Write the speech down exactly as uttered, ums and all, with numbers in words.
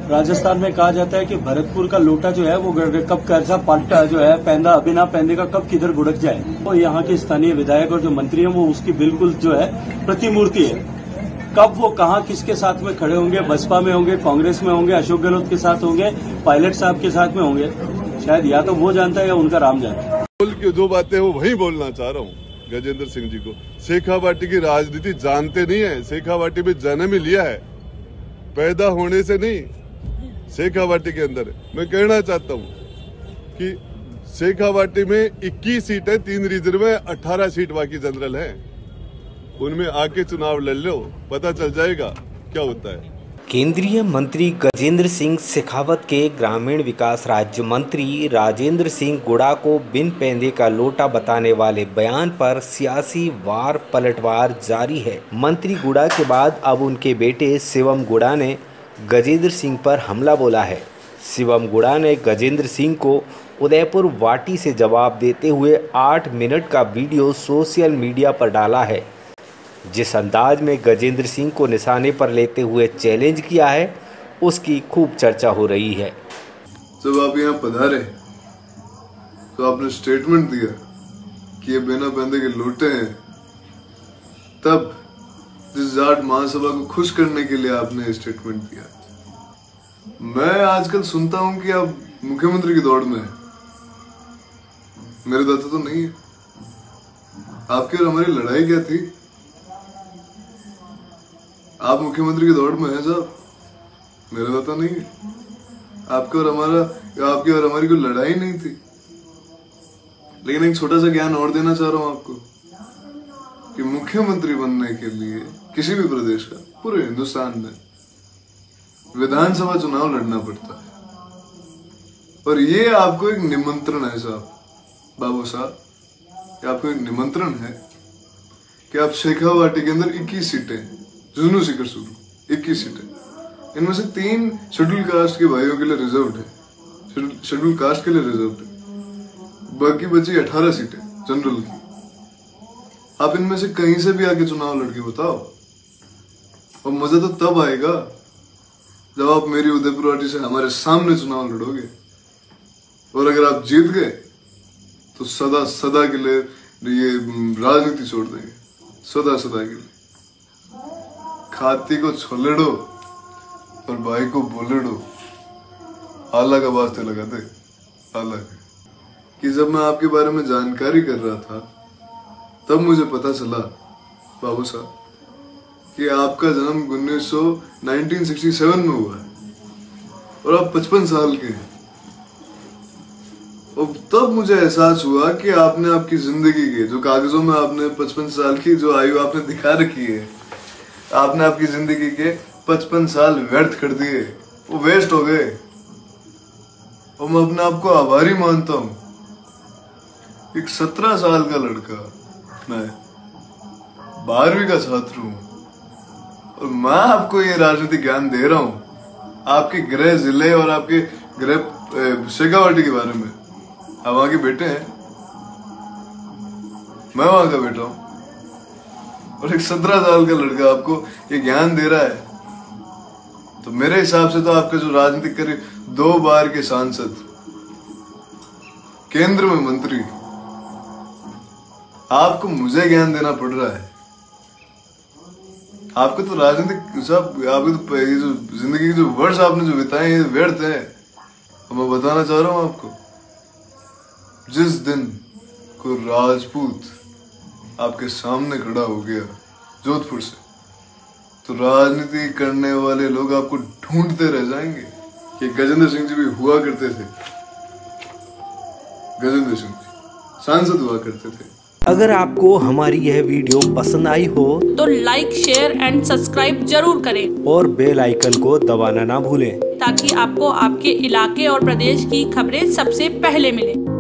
राजस्थान में कहा जाता है कि भरतपुर का लोटा जो है वो कब कैसा पलटा जो है पैंदा बिना पैंदे का कब किधर गुड़क जाए। तो यहाँ के स्थानीय विधायक और जो मंत्री हैं वो उसकी बिल्कुल जो है प्रतिमूर्ति है। कब वो कहाँ किसके साथ में खड़े होंगे, बसपा में होंगे, कांग्रेस में होंगे, अशोक गहलोत के साथ होंगे, पायलट साहब के साथ में होंगे, शायद या तो वो जानता है या उनका राम जानता है। बोल की जो बातें वो वही बोलना चाह रहा हूँ गजेंद्र सिंह जी को। शेखावाटी की राजनीति जानते नहीं है। शेखावाटी में जन्म ही लिया है, पैदा होने से नहीं, शेखावाटी के अंदर। मैं कहना चाहता हूँ कि शेखावाटी में इक्कीस सीट है, तीन रिजर्व है, अठारह सीट बाकी जनरल है। उनमें आके चुनाव लड़ लो, पता चल जाएगा क्या होता है। केंद्रीय मंत्री गजेंद्र सिंह शेखावत के ग्रामीण विकास राज्य मंत्री राजेंद्र सिंह गुड़ा को बिन पैंदे का लोटा बताने वाले बयान पर सियासी वार पलटवार जारी है। मंत्री गुड़ा के बाद अब उनके बेटे शिवम गुड़ा ने गजेंद्र सिंह पर हमला बोला है। शिवम गुड़ा ने गजेंद्र सिंह को उदयपुर वाटी से जवाब देते हुए आठ मिनट का वीडियो सोशल मीडिया पर डाला है। जिस अंदाज में गजेंद्र सिंह को निशाने पर लेते हुए चैलेंज किया है, उसकी खूब चर्चा हो रही है। जब आप यहाँ पधारे तो आपने स्टेटमेंट दिया कि ये बिना पैंदे के लोटे हैं, तब जिस जाट महासभा को खुश करने के लिए आपने स्टेटमेंट दिया। मैं आजकल सुनता हूं कि आप मुख्यमंत्री की दौड़ में हैं। मेरे दादा तो नहीं है। आपकी और हमारी लड़ाई क्या थी? आप मुख्यमंत्री की दौड़ में हैं साहब, मेरा दादा नहीं है। आपके और हमारा आपकी और हमारी कोई लड़ाई नहीं थी। लेकिन एक छोटा सा ज्ञान और देना चाह रहा हूं आपको कि मुख्यमंत्री बनने के लिए किसी भी प्रदेश का, पूरे हिंदुस्तान में विधानसभा चुनाव लड़ना पड़ता है। और ये आपको एक निमंत्रण है साहब, बाबू साहब, आपको एक निमंत्रण है कि आप शेखावाटी के अंदर इक्कीस सीटें, जुनू सीकर शुरू इक्कीस सीटें, इनमें से तीन शेड्यूल कास्ट के भाइयों के लिए रिजर्व्ड है, शेड्यूल कास्ट के लिए रिजर्व्ड है, बाकी बची अठारह सीटें जनरल की। आप इनमें से कहीं से भी आके चुनाव लड़के बताओ, और मजा तो तब आएगा जब आप मेरी उदयपुर वाटी से हमारे सामने चुनाव लड़ोगे। और अगर आप जीत गए तो सदा सदा के लिए ये राजनीति छोड़ देंगे, सदा सदा के लिए। खाती को छोलेडो और भाई को बोलेडो, आला का वास्ते लगा दे, आला के। कि जब मैं आपके बारे में जानकारी कर रहा था तब मुझे पता चला बाबू साहब कि आपका जन्म उन्नीस सौ नाइनटीन सिक्सटी सेवन में हुआ है और आप पचपन साल के हैं। और तब मुझे एहसास हुआ कि आपने आपकी जिंदगी के जो कागजों में आपने पचपन साल की जो आयु आपने दिखा रखी है, आपने आपकी जिंदगी के पचपन साल व्यर्थ कर दिए, वो वेस्ट हो गए। और मैं अपने आप को आभारी मानता हूं। एक सत्रह साल का लड़का, मैं बारहवीं का छात्र हूं और मैं आपको ये राजनीतिक ज्ञान दे रहा हूं आपके गृह जिले और आपके गृह शेखावाटी के बारे में। आप वहां के बेटे हैं, मैं वहां का बेटा हूं, और एक सत्रह साल का लड़का आपको ये ज्ञान दे रहा है। तो मेरे हिसाब से तो आपका जो राजनीतिक करियर, दो बार के सांसद, केंद्र में मंत्री, आपको मुझे ज्ञान देना पड़ रहा है। आपको तो राजनीतिक सब, आपको तो ये जो जिंदगी के जो वर्ष आपने जो बिताए ये व्यर्थ है। तो मैं बताना चाह रहा हूं आपको, जिस दिन कोई राजपूत आपके सामने खड़ा हो गया जोधपुर से, तो राजनीति करने वाले लोग आपको ढूंढते रह जाएंगे कि गजेंद्र सिंह जी भी हुआ करते थे। गजेंद्र सिंह जी सांसद हुआ करते थे। अगर आपको हमारी यह वीडियो पसंद आई हो तो लाइक, शेयर एंड सब्सक्राइब जरूर करें और बेल आइकन को दबाना ना भूलें, ताकि आपको आपके इलाके और प्रदेश की खबरें सबसे पहले मिलें।